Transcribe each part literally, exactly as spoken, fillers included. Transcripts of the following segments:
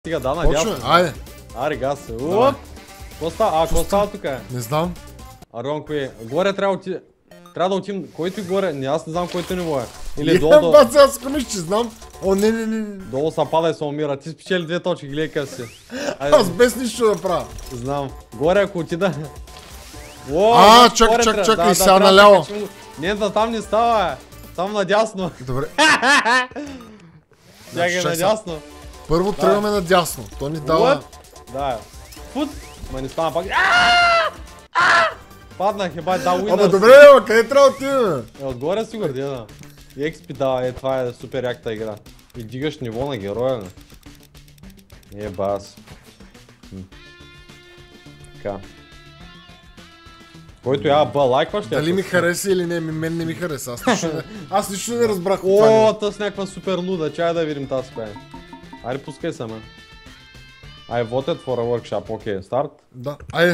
Стига, да, надясно. Почваме, айде. Аре, газ. Оп! Какво става? А, какво става тук? Не знам. Арон, кое? Горе трябва да отидем. Трябва да отидем. Който и горе? Не, аз не знам който ниво е. Или долу. Ем, бат, сега си мисля, че знам. О, не, не, не. Долу са пада и се умира. Ти спечели две точки, гледай къв си. Аз без нищо да правя. Знам. Горе, ако отида. О, а, чакай, чакай, чакай, сега наляво. Не, да там не става. Там надясно. Добре. Чакай, надясно. Първо тръгваме надясно. То ни дава... Да. Фут. Ма не стана пак. Паднах, ебай, да, уинърс. Ама добре, ама къде трябва да отидем? Е, отгоре си гордина. И експи дава, е, това е супер яката игра. И дигаш ниво на героя, не? Е, бас. Така. Който я ба лайкваш, ще... Дали ми хареса или не, мен не ми хареса. Аз нищо не, аз нищо не разбрах от това. О, тъс някаква супер луда, чай да видим тази коя е. Айде, пускай се, ме. I voted for a workshop, окей, старт. Да, айде.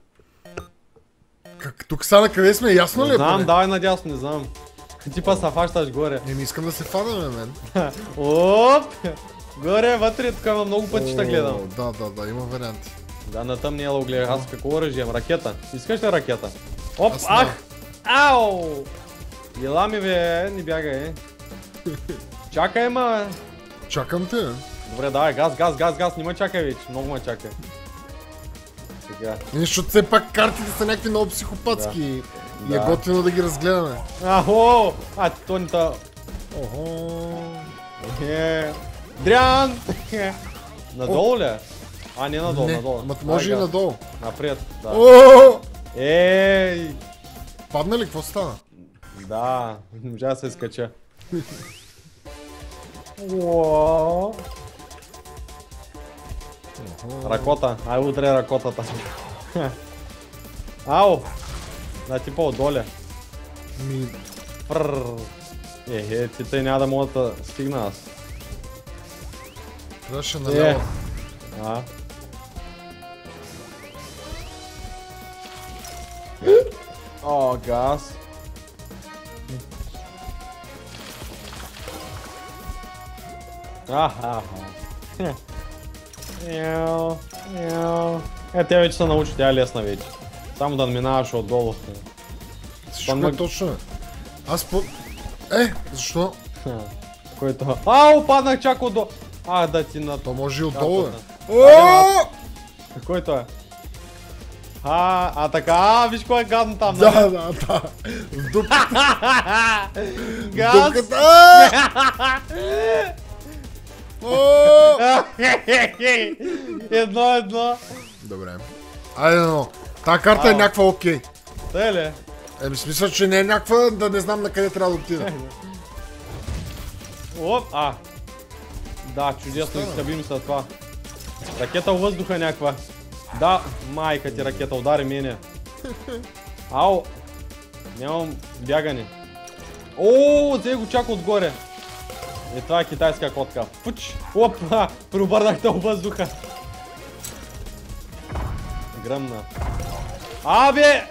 Как, тук са на къде сме, ясно ли е? Знам, давай надясно, не знам. Типа са фащаш горе. Не ми искам да се фадаме, мен. Оп! Горе, вътре, тук има много пътища гледам. Да, да, да, има варианти. Да, на тъмния лъв гледах, аз какво оръжие имам? Ракета. Искаш ли ракета? Оп, Аз ах! Ау! Ела ми бе, не бягай. Чакай, ма. Чакам те. Добре, давай, газ, газ, газ, газ, не ме чакай вече, много ме чакай. Сега. Не, защото все пак картите са някакви много психопатски. Да. И е Да. готино да ги разгледаме. Ахо! А, то не та... Охо. Е, Дрян! Надолу ли? А, не надолу, Не, надолу. ама може и Ай, газ. надолу. Напред, да. О! Ей! Падна ли? Какво стана? Да, не можа да се изкача. Уау! Ракота, ай удря ракотата. Ау! Да, типа отдоле. Ми... Прррр. Е, е, ти тъй няма да мога да стигна аз. Трябваше Е. наляво. А? О, газ. Аха. Яу, яу. Е, тя вече се научи, тя е лесна вече. Само да минаваш отдолу. Всичко е точно. Аз по... Е, защо? Който... Ау, паднах чак отдолу. А, да ти на... То може и отдолу е. О! Който е? А, а така, а, виж кой е гадно там, нали? Да, да, да. В дупката. Газ! Дупката. О! Едно, едно. Добре. Айде, но. Та карта е някаква окей. Тъй ли? Еми, смисъл, че не е някаква, да не знам на къде трябва да отида. Оп, а. Да, чудесно, изхъби ми се това. Ракета във въздуха някаква. Да, майка ти ракета, удари мене. Ау. Нямам бягане. Ооо, те го чака отгоре. Е, това е китайска котка. Пуч! Опа! Преобърнахте във въздуха. Гръмна. Абе!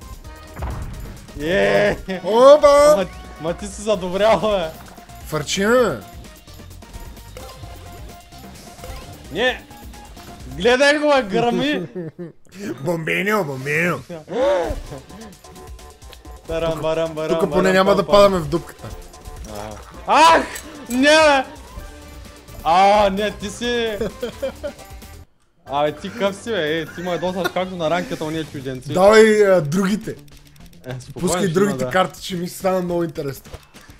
Еее! Опа! Ма, ма ти си задобрял, бе. Фърчиме. Не! Гледай го, бе, гръми! Бомбенио, бомбенио. Барам, барам, барам, Тук поне барам, няма да пам, падаме в дупката. Ах! Не! А, не, ти си... Абе, ти къв си, бе, е, ти ме досаш както на ранкета уния чужденци. Давай а, другите. Е, спокойно Пускай ще другите има, да. карти, че ми стана много интересно.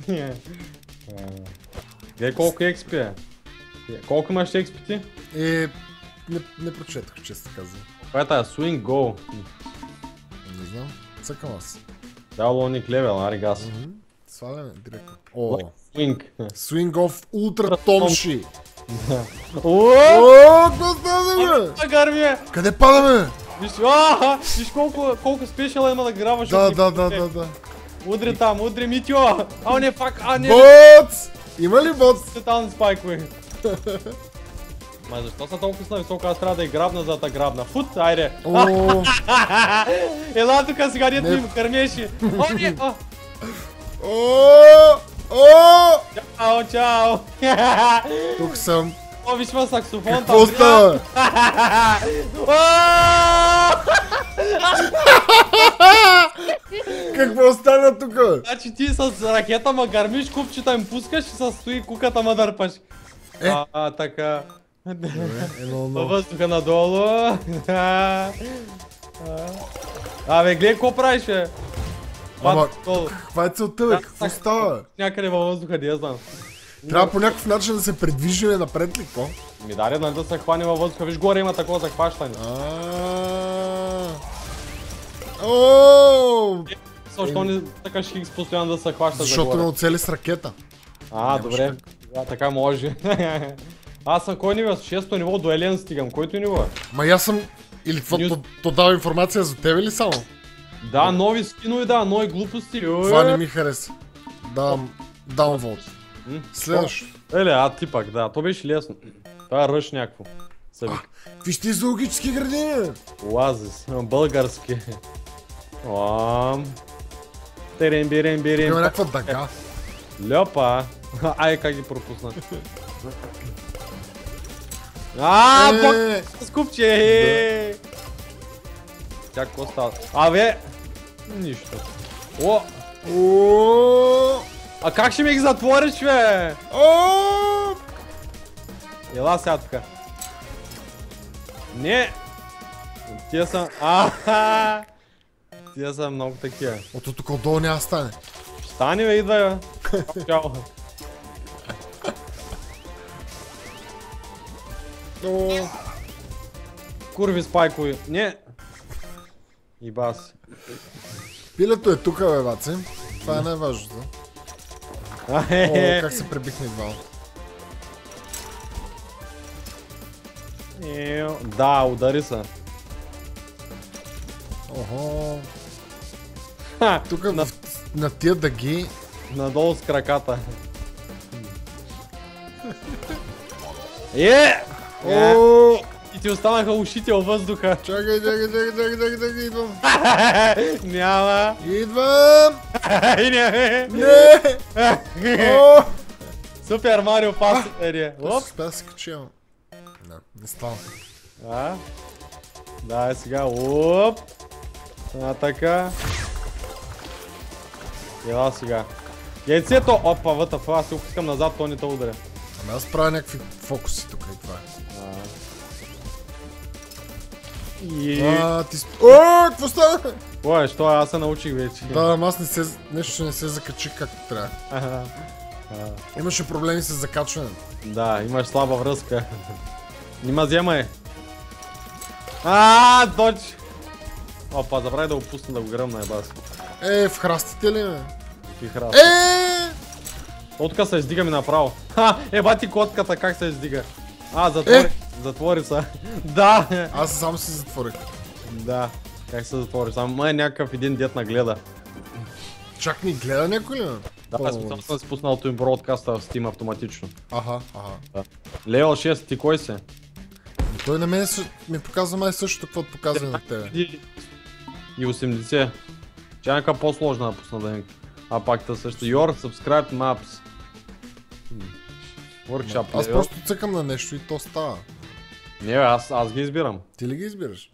Гледай колко експи е. Е, колко имаш експи ти? Е, не, не прочетох, често казвам. Това е тая, Swing Go. Не знам, цъкам аз. Дало ник левел, ари газ. Сваляме директно. О, Swing. Swing of Ultra Томши. Ооо! О, какво става, бе? А, гарми! Къде падаме? Виж, ааа! Виж колко, колко спешъл има да грабаш. Да, от да, них. да, да, да. Удри там, удри Митио! А, не, фак, а, не! Боц! Има ли боц? Тотални спайкове. Ма защо са толкова на високо? Аз трябва да я грабна, за да те грабна. Фут, айде! О, Ела тук сега, дето Не. ми кърмеше. О, не! О! о, о! Чао, чао! Тук съм. О, виж ма саксофон. Какво става? Какво стана тука? Значи ти с ракета ма гърмиш, купчета им пускаш и с стои куката ма дърпаш. Е. А, а, така. Едно, Във едно. въздуха надолу. Абе, гледай какво правиш, бе. Ама, Пат долу. каква е целта, бе? Да, Какво так- става? Някъде във въздуха, не я знам. Трябва по някакъв начин да се предвижиме напред ли, какво? Ми даре, нали да се хване във въздуха. Виж, горе има такова захващане. Ааа. Ооо! Защо не така хикс постоянно да се хваща за Защото горе? ме оцели с ракета. А, Нямаш добре. Да, така може. Аз съм кой ниво? С шесто ниво до Елен стигам. Който ниво е? Ма и аз съм... Или какво, Нюс- то, то дава информация за тебе ли само? Да, нови скинове, да, нови глупости. Това не ми хареса. Давам... Даунволт. М? Следващо. Еле, а ти пак, да, то беше лесно. Това е ръж някакво. Съвик. Вижте зоологически градини! Оазис, български. Ам. Терем, бирем, бирем. Има някаква дъга. Льопа. Ай, как ги пропусна. А, Е, пак с купче. Тя какво става? Абе, нищо. О, Ооо! а как ще ми ги затвориш, бе? Ооо! Ела сега тук. Не! Тия са... Аха! Тия са много такива. Ото тук отдолу няма стане. Стани, бе, идвай, бе. Чао. Ооо! Курви спайкови. Не! Ибас. Пилето е тук, бе, баци. Това е най-важното. О, Ахе. как се пребихме двама. Еу, да, удари се. Охо. Ха, Тук на- в, на тия дъги... Надолу с краката. Е! Е! Ооо! И ти останаха ушите във въздуха. Чакай, чакай, чакай, чакай, чакай, чакай, идвам. Няма. Идвам! И не. Не! О! Супер Марио Пас е. Оп. Успя да се качи, ама. Не, не става. А? Да, е сега. Оп. А, така. Ела сега. Яйцето. Опа, вътъв. Аз се опускам назад, то не те ударя. Ами аз правя някакви фокуси тук и това е. И... А, ти сп... О, какво става? Ой, що аз се научих вече. Да, ама аз не се... нещо не се закачи както трябва. Ага. Имаше проблеми с закачване. Да, имаш слаба връзка. Нима вземай. А, доч. Опа, забравя да го пусна да го гръмна, ебас. Е, в храстите ли, бе? Какви храс. Е! Котка се издига ми направо. Ха, еба ти котката как се издига. А, затвори. Е! Затвори се. Да. Аз само си затворих. Да. Как се затвори? Само е някакъв един дет нагледа. Чак ни гледа някой ли, бе? Да, аз специално съм си пуснал този бродкаста в Steam автоматично. Аха, аха. Да. Лео шест, ти кой си? И той на мен съ- ми показва май същото, каквото показва и на тебе. И- И осемдесет. Че някаква по-сложна да пусна да А пак та също. Your subscribe maps. Workshop. Аз level. просто цъкам на нещо и то става. Не, бе, аз, аз ги избирам. Ти ли ги избираш?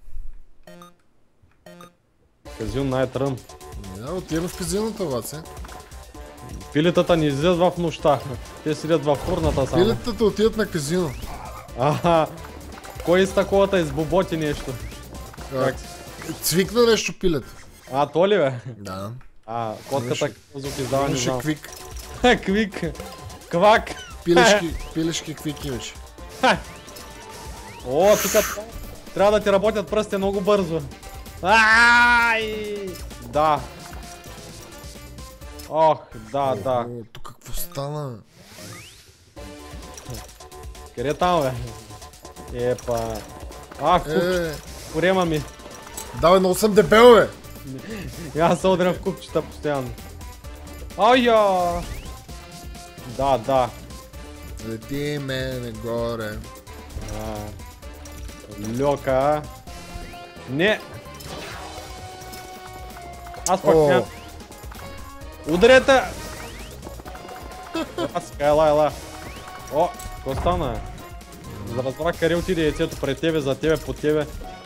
Казион най-трън. Ами да, отиваме в казиното, баце. Пилетата не излизат в нощта. Те седят във фурната само. Пилетата отиват на казино. Аха. Кой с таковата избоботи нещо? Как? Цвикна нещо пилето. А, то ли бе? Да. А, котката Имаше- звук издава, не Имаше знам. квик. Квик. Квак. Пилешки, пилешки квик имаше. О, тук трябва да ти работят пръстите много бързо. Ай! Да. Ох, да, да. О, тук какво стана? Къде е там, бе? Епа. А, кук, Е, корема ми. давай, много съм дебел, бе! И аз се удрям в кукчета постоянно. Айя! Да, да. Летиме нагоре. А, Лёка. Не. Аз пак О. ням. Ударете! Аз ела, ела. О, какво стана? да разбрах къде отиде яйцето, пред тебе, за тебе, под тебе.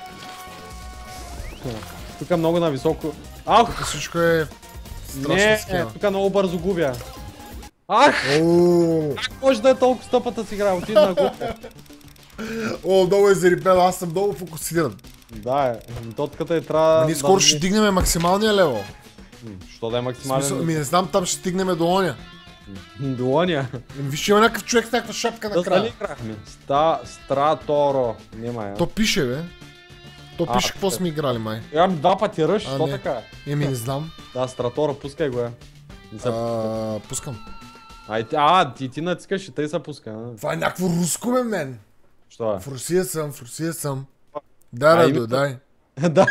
Тук е много нависоко. Ах! Тук всичко е страшна Не, схема. тук много бързо губя. Ах! Ооо, Как може да е толкова стъпата си игра? Отиде на губя. О, много е зарибел, аз съм много фокусиран. Да, е. Тотката е трябва... Ние скоро ще дигнем максималния левел. Що да е Смисъл, максимален? ми не знам, там ще стигнем до оня. Долония. Виж, има някакъв човек с някаква шапка Да накрая. стали играхме. Ста... Страторо. Нема я. То пише, бе. То А, пише какво пише. сме играли, май. Имам два пъти ръж, А, що не. така? Еми, не знам. Да, Страторо, пускай го е. Не се- А, пускам. А, и ти- а, ти ти натискаш и тъй се пуска. а. Това е някакво руско, бе, мен. Що е? В Русия съм, в Русия съм. Да, А, Радо, името? дай. Да.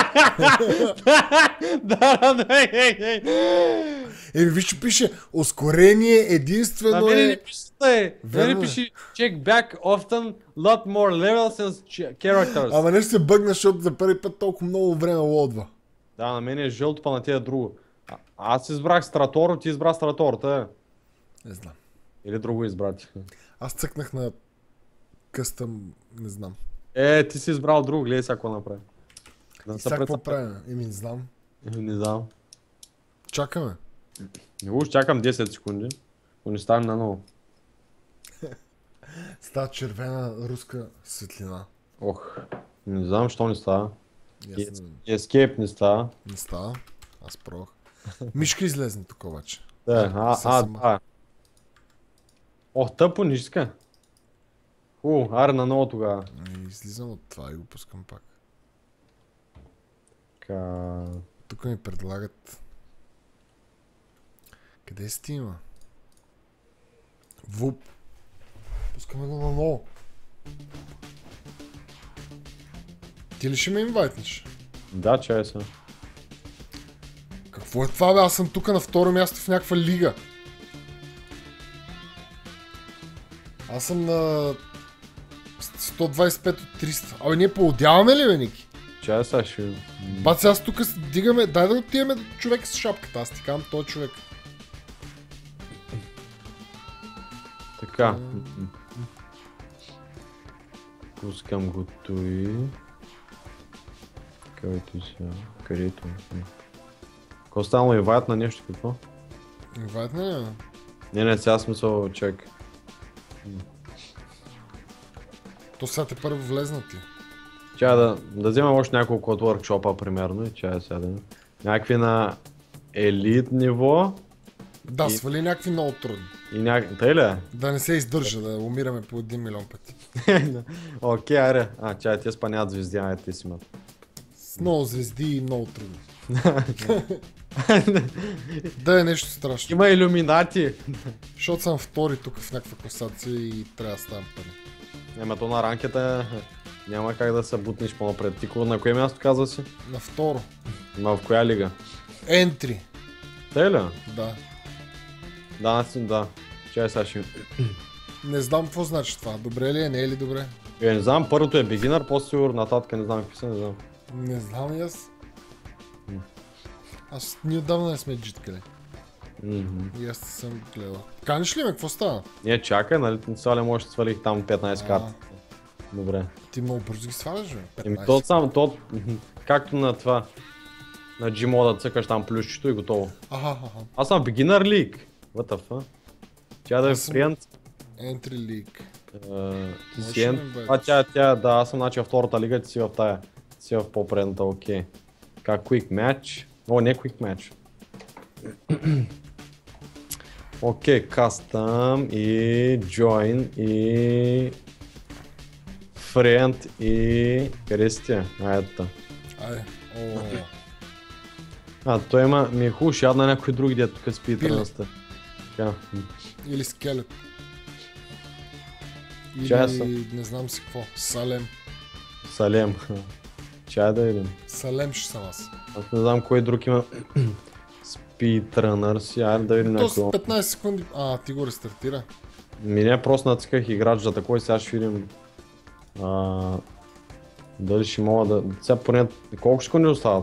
Да, да, ей, ей. Еми, виж, че пише ускорение На единствено мене не е... пише, е. На мене Верно е. пише check back often, lot more levels and ch- characters. Ама нещо се бъгна, защото за първи път толкова много време лодва. Да, на мен е жълто, па на тия друго. А, аз избрах Страторо, ти избра Страторо, та Не знам. или друго избрати. Аз цъкнах на къстъм, не знам. Е, ти си избрал друго, гледай сега какво направи. Да И се сега какво прецепя. правим? Еми, не знам. Не знам. Чакаме. Не го чакам десет секунди. Ако не стане на ново. Става червена руска светлина. Ох, не знам, що не става. И аз не, Escape не става. не става. Аз пробвах. Мишка излезне тук обаче. Да, а, се а, сама. да. Ох, тъпо, ниска. Ху, аре на ново тогава. Ами, излизам от това и го пускам пак. Ка... Тук ми предлагат... Къде си ти има? Вуп. Пускаме го на ново. Ти ли ще ме инвайтнеш? Да, чай са. Какво е това, бе? Аз съм тук на второ място в някаква лига. Аз съм на сто двайсет и пет от триста. Абе, ние поудяваме ли, бе, Ники? Чай са, ще... Баци, аз тук дигаме... Дай да отиваме човек с шапката. Аз ти казвам, той човек. Така. Пускам го той. Където сега? Където? Какво станало инвайт на нещо, какво? Инвайтна ли, бе? Не, не, сега смисъл, чек. То сега те първо влезна ти. Чай да, да вземем още няколко от workshop-а, примерно, и чай сега да... Някакви на елит ниво Да, И- свали някакви много трудни. и някакви... Тъй ли е? Да не се издържа, да умираме по един милион пъти. Окей, аре. А, чай, те спанят звезди, ай, те си имат. С много звезди и много трудни. Да е нещо страшно. Има илюминати. Защото съм втори тук в някаква класация и трябва да ставам първи. Ема то на ранкета няма как да се бутнеш по-напред. Ти на кое място казва си? На второ. Ма в коя лига? Entry. Те ли? Да. Да, аз си, да. Чай сега ще... Не знам какво значи това. Добре ли е, не е ли добре? Е, не знам, първото е beginner, после сигурно нататък не знам какви са, не знам. Не знам и аз. Аз ние отдавна не сме джиткали. Мгм. И аз съм гледал. Каниш ли ме? Какво става? Не, чакай, нали, свалям още свалих там петнайсет А. карти. Добре. Ти много бързо ги сваляш, бе? Еми петнайсет. то сам, то... Както на това... На Gmoda цъкаш там плюсчето и готово. Аха, аха. Аз съм beginner league. What the fuck? Тя да е Аз съм- friend. Entry League. Uh, ти Можеш си ли ен... да ме А, бъдеш? тя, тя, да, аз съм значи във втората лига, ти си в тая. Ти си в по-предната, окей. Как quick match? О, не quick match. Окей, custom и join и... Friend и... Къде си ти? А, ето. та. Айде. О, А, той има... Ми е хубаво, ще ядна някой други, дето тук спи Пиле. трънста. Така. или скелет. Или Чая съм. не знам си какво. Салем. Салем. Чай да идем. Салем ще съм аз. Аз не знам кой друг има. Speedrunner си, айде да видим То с някой. петнайсет секунди. А, ти го рестартира. Ми не, просто натисках играч за такой, сега ще видим. А, дали ще мога да... Сега поне... Колко секунди остават?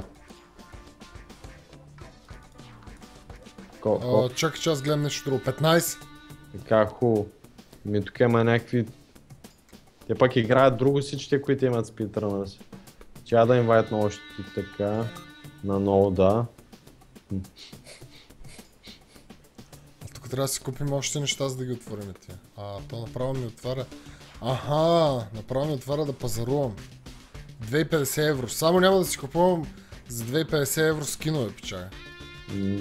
Колко? А, чакай, че аз гледам нещо друго. петнайсет. Така хубаво. Ми тук има някакви... Те пък играят друго всички, които имат спидрънърс. Чая да инвайт на още така. На ново, да. А тук трябва да си купим още неща, за да ги отворим тия. А, то направо ми отваря... Аха, направо ми отваря да пазарувам. две и петдесет евро. Само няма да си купувам за две и петдесет евро скинове, пичага. Mm.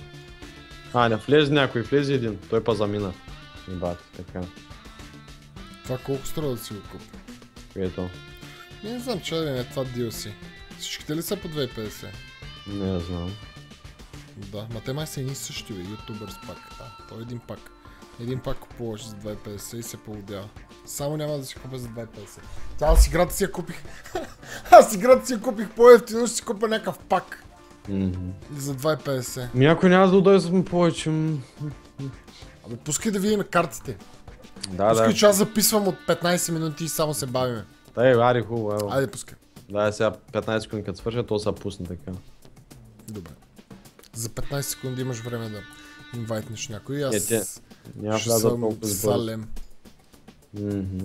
А, не влезе някой, влезе един. Той па замина. Бати, така. Това колко струва да си го купя? Ето. Не знам, че да е това ди ел си. Всичките ли са по две и петдесет? Не знам. Да, ма те май са едни същи, бе, ютубърс пак. Да, то е един пак. Един пак купуваш за две и петдесет и се поудява. Само няма да си купя за две и петдесет. Тя аз играта си я купих. Аз играта си я купих по-ефтино, ще си купя някакъв пак. Mm-hmm. За две и петдесет. Някой няма да удой за повече. Абе, пускай да видим картите. Да, пускай, да. че аз записвам от петнайсет минути и само се бавиме. Дай, ари хубаво, ево. Айде, пускай. Да, сега петнайсет секунди като свърша, то са пусне така. Добре. За петнайсет секунди имаш време да инвайтнеш някой. Аз Е, те, няма ще да съм толкова бързо. Салем. Mm-hmm.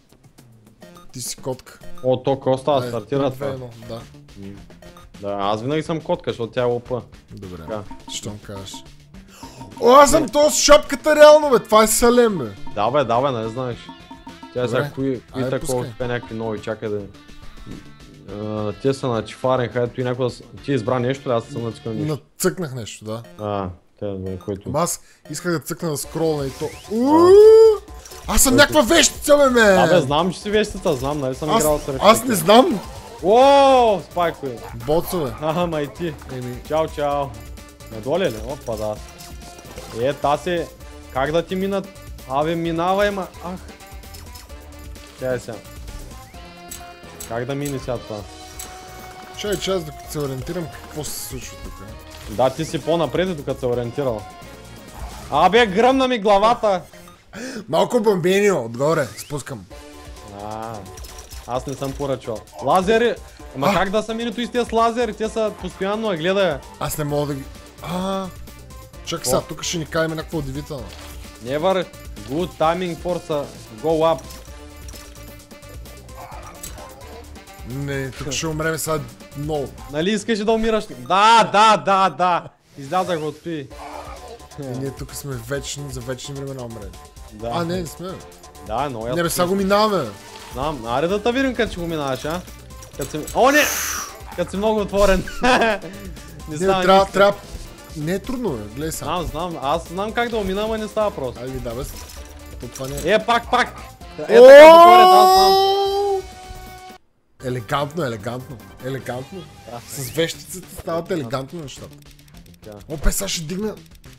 Ти си котка. О, то Коста Айде, стартира две това. едно, да. Да, аз винаги съм котка, защото тя е лопа. Добре, Така. щом кажеш. О, аз съм то с шапката реално, бе, това е Салем, бе. Да бе, да бе, не знаеш. Тя е сега Добре. кои, кои Айде, такова, пускай. така някакви нови, чакай да... Uh, те са на Фаренхайт, и някой да... с- Ти избра нещо ли? Аз съм натискал нищо. Нацъкнах нещо, да. А, те бе, който... Ама аз исках да цъкна да скролна и то. Уу! Аз съм някаква вещица, бе, ме! Да бе, знам, че си вещица, знам, нали съм Аз, играл с ръчки. аз не знам! Ооо, спайкове. Боцове. Ага, ма и ти. Еми, Чао, чао. Надоле ли? Опа, да. Е, таси, как да ти минат? Абе, минавай, ма. Ах. Тя е сега. Как да мине сега това? чай, че аз докато се ориентирам какво се случва тук. е? Да, ти си по-напред, докато се ориентирал. Абе, гръмна ми главата! Малко бомбенио, отгоре, спускам. А, аз не съм поръчвал. Лазери! Ама А! как да са минето и с тези лазери? Те са постоянно, а гледай. Аз не мога да ги... А, чакай сега, тук ще ни кажем някакво удивително. Never good timing for the go up. Не, тук ще умреме сега много. Нали искаш да умираш? Да, да, да, да. Излязах от пи. И ние тук сме вечни, за вечни времена умрели. Да. А, не, не сме. Да, но Не бе, сега го минаваме. Знам, аре да те видим като ще го минаваш, а? Като си... О, не! Като си много отворен. Не Не, става трябва, нищо. трябва... Не е трудно, бе, гледай сега. Знам, знам. Аз знам как да го мина, ама не става просто. Айде, да, бе. То това не е. Е, пак, пак! Е, така догоре, да, аз знам. Елегантно, елегантно, елегантно. Да. С вещицата стават елегантно нещата. Така. О, пе, сега ще дигна.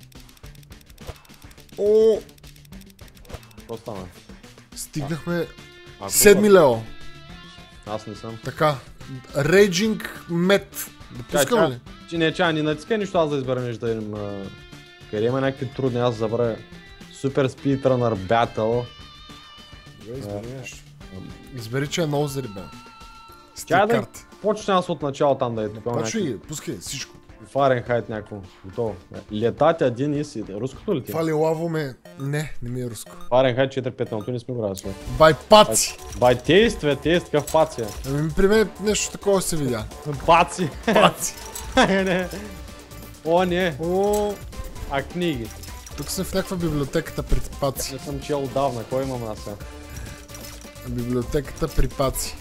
О, Какво стана? стигнахме Ако седми лео. Аз не съм. Така, Raging Met. Да пускаме ли? Че не, чай, не натискай нищо, аз да избера нещо да им... а, Къде има някакви трудни, аз забравя. Супер Speedrunner Battle. Избери нещо. Избери, че е много зарибен. С Чай тия да карти. почне аз от начало там да е тук. Почвай ги, пускай всичко. Фаренхайт някакво. Готово. Летат един и си. Руското ли ти? Това ли лавоме? Не, не ми е руско. Фаренхайт четири пет нула, не сме го разли. Бай паци! Бай тест, бе, тест, какъв паци е. Ами при мен нещо такова се видя. Паци. Паци! Не. О, не. О, А книги? тук сме в някаква библиотеката при паци. Не съм чел отдавна, кой имам аз сега? Библиотеката при паци.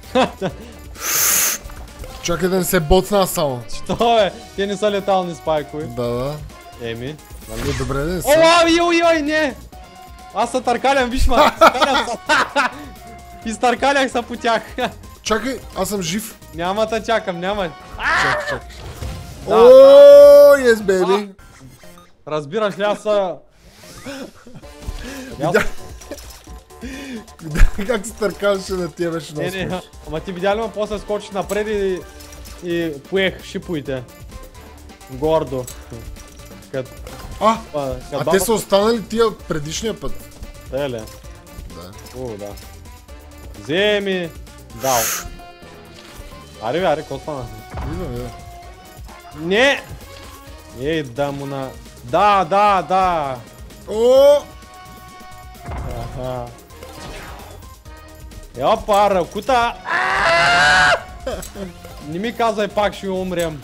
Чакай да не се боцна само. Що бе? Те не са летални спайкови. Да, да. Еми. Е, добре, да не О, се. ой, ой, ой, не! Аз се търкалям, виж ма! Търкалям се. Изтъркалях се по тях. Чакай, аз съм жив. Няма да чакам, няма. Чакай, чакай. Да. О, yes, baby. Разбираш ли, аз са... Аз- Видя- Видя как се търкаваше на тия беше много Не, не, смешно. ама ти видя ли ма после скочи напред и, и поех шипуите. Гордо. Кът, А, а, кът а баба... те са останали тия от предишния път. Те ли? Да. О, да. Вземи. Дал. Аре, бе, аре, какво стана? Видам, видам. Не! Ей, да му на... Да, да, да! О, Аха. Опа, ръкута! Не ми казай, пак ще умрем.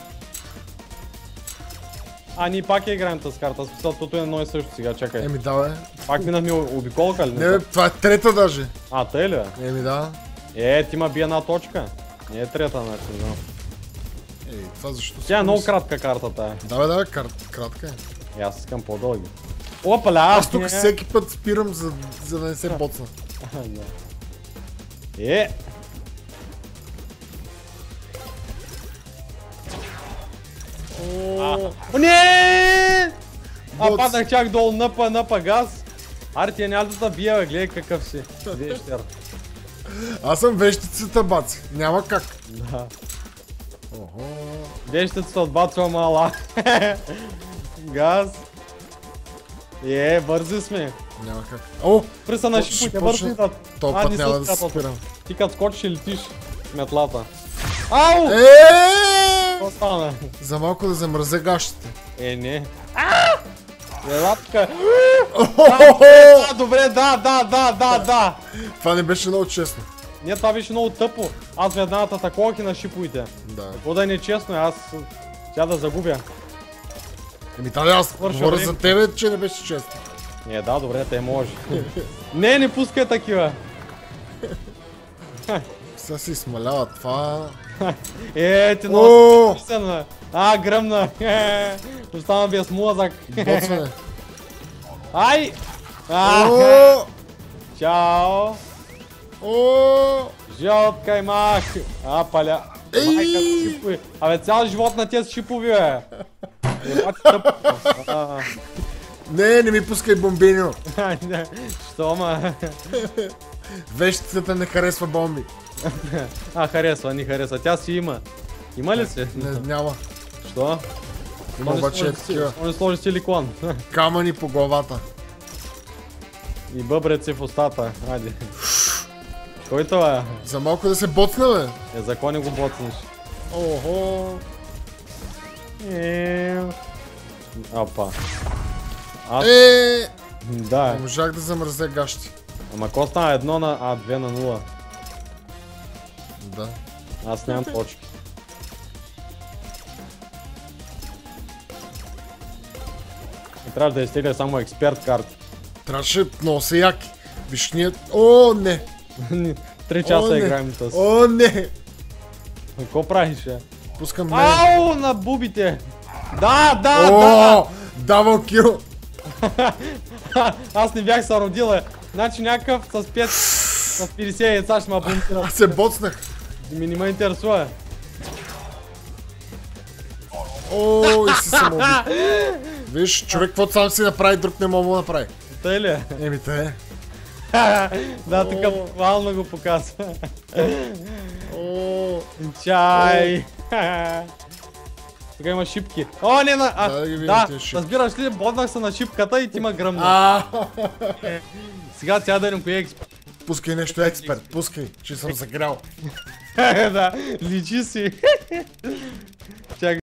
А, ние пак я играем тази карта, смисъл, тото е едно и също сега, чакай. Еми да, бе. Пак минахме обиколка ли? Не, бе, това е трета даже. А, тъй ли? Еми да. Е, ти ма би една точка. Не е трета, значи, не знам. Ей, това защо Тя е много кратка картата е. Да, бе, да, бе, кар... кратка е. И аз искам по-дълги. Опаля! Аз тук всеки път спирам, за, за да не се боцна. Е! О, не! А, Боц. паднах чак долу, напа, напа газ. Аре, тия няма да те бия, бе, гледай какъв си. Вещер. Аз съм вещицата, баци. Няма как. Да. Охо. Вещицата отбацва мала. Газ. Е, бързи сме. Няма как. О! Приса на Почти, шипуйте, почти. бързи да. Този А, път не няма се да се скатват. спирам. Ти като скочиш и летиш с метлата. Ау! Еее! Какво стана? За малко да замръзе гащите. Е, не. Ела тука. Охо! А, добре, да, да, да, да, да. Това не беше много честно. Не, това беше много тъпо. Аз веднага атакувах и на шипуйте. Да. Какво да е нечестно, аз тя да загубя. Еми тази аз Свършва говоря време. за тебе, че не беше честно. Не, да, добре, те може. Не, не пускай такива. Сега си смалява това. Е, ти О! много си. А, гръмна. Остана без мозък. Боцване. Ай! А, О! чао! О! Жълт каймак! А, паля! Ей! Майка с шипови! Абе, цял живот на тези шипови, бе! Ебати тъпо! А, Не, не ми пускай бомбиньо. а, не, що, ма? Вещицата не харесва бомби. А, харесва, не харесва. Тя си има. Има ли си? Не, няма. Що? Има Он не обаче е сложи си- такива. он не сложи силикон. Камъни по главата. И бъбреци в устата. Айде. Кой това е? За малко да се боцна, бе. Е, за кой не го боцнеш? Охо. Е. Апа. Аз... Е! Да. Не можах да замръзе гащи. Ама ко стана едно на... А, две на нула. Да. Аз нямам точки. И трябва да изтегля само експерт карти. Трябваше много са яки. Виж ние... О, не! Три О, часа не. играем тъс. О, не! Какво правиш, е? Пускам мен. Ау, на бубите! Да, да, да! О! Дабъл кил! Аз не бях се родил, е. Значи някакъв с пет... С петдесет яйца ще ма бомбира. Аз се боцнах. Ми не ме интересува. О, и си самоуби. Виж, човек каквото сам си направи, друг не мога да направи. Тъй ли е? Еми те. Да, тук буквално го показва. О, Чай! Тук има шипки. О, не на... А, Да, да ги видим да, тия шипки. разбираш ли, боднах се на шипката и ти ма гръмна. а, Сега тя да видим кои е експерт. Пускай нещо експерт, пускай, че съм загрял. Да, личи си.